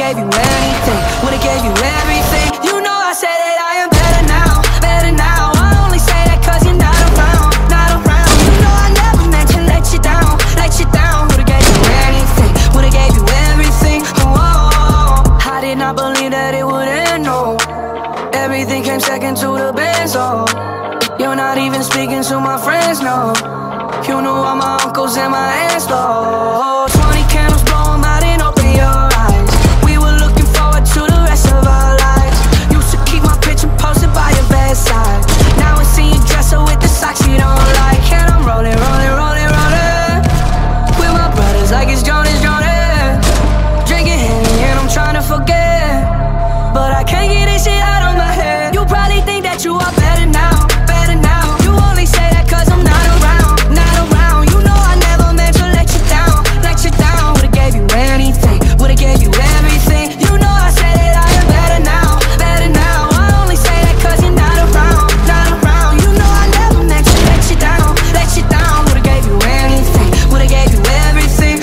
gave you anything, would've gave you everything. You know I said that I am better now, better now. I only say that cause you're not around, not around. You know I never meant to let you down, let you down. Would've gave you anything, would've gave you everything. Oh, I did not believe that it would end, no. Everything came second to the best, oh. You're not even speaking to my friends, no. You knew all my uncles and my aunts, oh. 20 candles, blow 'em out and open your eyes. We were looking forward to the rest of our lives. Used to keep my picture posted by your bedside. Now I see you dresser with the socks you don't like. And I'm rolling, rolling, rolling, rolling with my brothers like it's Jonas, Jonas. Drinking Henny and I'm trying to forget, but I can't get this shit out of my head. You probably think that you are better now, better now. You only say that cause I'm not around, not around. You know I never meant to let you down, let you down. Would've gave you anything, would've gave you everything. You know I said that I am better now, better now. I only say that cause you're not around, not around. You know I never meant to let you down, let you down. Would've gave you anything, would've gave you everything.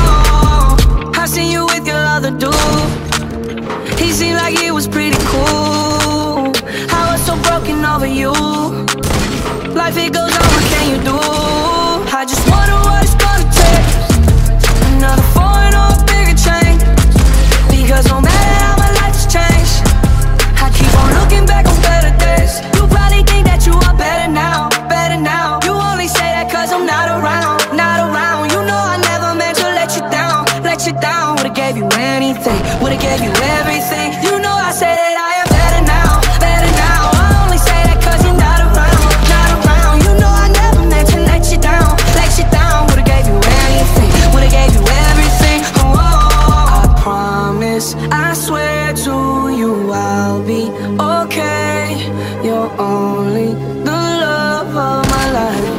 Oh, I seen you with your other dude. He seemed like he was pretty cool. I was so broken over you. Life it goes on, what can you do? I just wonder what it's gonna take. Another foreign or a bigger change. Because no matter how my life has changed, I keep on looking back on better days. You probably think that you are better now, better now. You only say that cause I'm not around, not around. You know I never meant to let you down, let you down. Would've gave you anything, would've gave you everything. You know I say that I am better now, better now. I only say that cause you're not around, not around. You know I never meant to let you down, let you down. Would've gave you anything, would've gave you everything. Oh, I promise, I swear to you I'll be okay. You're only the love of my life.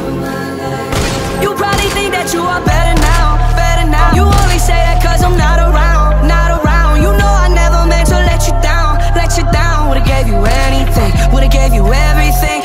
You probably think that you are better now, better now. You only say that cause I'm not around, not around. You know I never meant to let you down, let you down. Would've gave you anything, would've gave you everything.